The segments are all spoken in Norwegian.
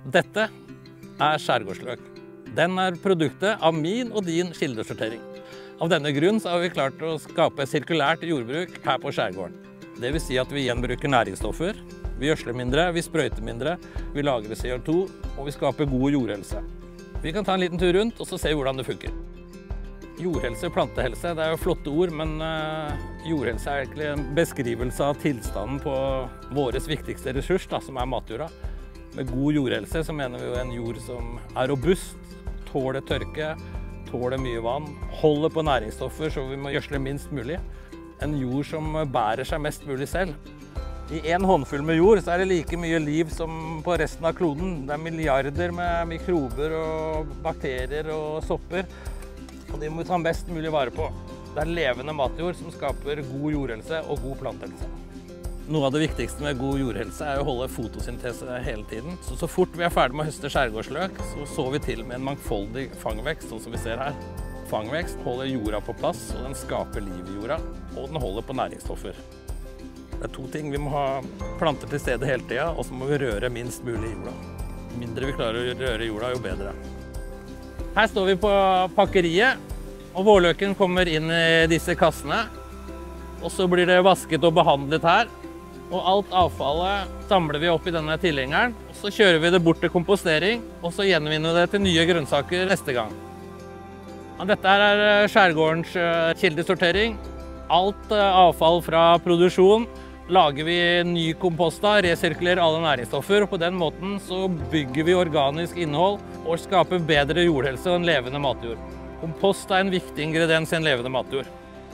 Dette er skjærgårdsløk. Den er produktet av min og din kildesortering. Av denne grunn så har vi klart å skape sirkulært jordbruk her på skjærgården. Det vil si at vi gjenbruker næringsstoffer, vi gjødsler mindre, vi sprøyter mindre, vi lagrer CO2 og vi skaper god jordhelse. Vi kan ta en liten tur rundt og så se hvordan det funker. Jordhelse og plantehelse, det er jo flotte ord, men jordhelse er egentlig en beskrivelse av tilstanden på våres viktigste ressurs, som er matjorda. Med god jordhelse så mener vi jo en jord som er robust, tåler tørke, tåler mye vann, holder på næringsstoffer så vi må gjødsle minst mulig. En jord som bærer seg mest mulig selv. I en håndfull med jord så er det like mye liv som på resten av kloden. Det er milliarder med mikrober og bakterier og sopper. Og de må vi ta best mulig vare på. Det er levende matjord som skaper god jordhelse og god plantehelse. Noe av det viktigste med god jordhelse er å holde fotosyntese hele tiden. Så fort vi er ferdig med å høste skjærgårdsløk, så sår vi til med en mangfoldig fangvekst, sånn som vi ser her. Fangvekst holder jorda på plass, og den skaper liv i jorda, og den holder på næringsstoffer. Det er to ting. Vi må ha planter til stede hele tiden, og så må vi røre minst mulig i jorda. Jo mindre vi klarer å røre i jorda, jo bedre. Her står vi på pakkeriet, og vårløken kommer inn i disse kassene. Og så blir det vasket og behandlet her. Og alt avfallet samler vi opp i denne tilhengeren. Og så kjører vi det bort til kompostering, og så gjenvinner vi det til nye grønnsaker neste gang. Dette her er skjærgårdens kildesortering. Alt avfall fra produksjon lager vi ny kompost av, resirkulerer alle næringsstoffer, og på den måten så bygger vi organisk innhold og skaper bedre jordhelse og en levende matjord. Kompost er en viktig ingrediens i en levende matjord.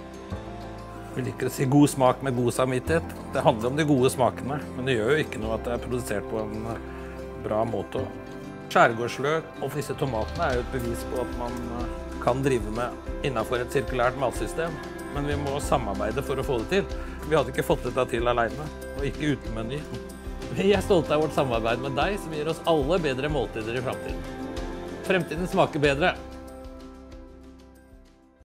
Vi liker å si god smak med god samvittighet. Det handler om de gode smakene, men det gjør jo ikke noe at det er produsert på en bra måte. Skjærgårdsløk og disse tomatene er jo et bevis på at man kan drive med innenfor et sirkulært matsystem, men vi må samarbeide for å få det til. Vi hadde ikke fått dette til alene, og ikke uten Meny. Vi er stolte av vårt samarbeid med deg, som gir oss alle bedre måltider i fremtiden. Fremtiden smaker bedre.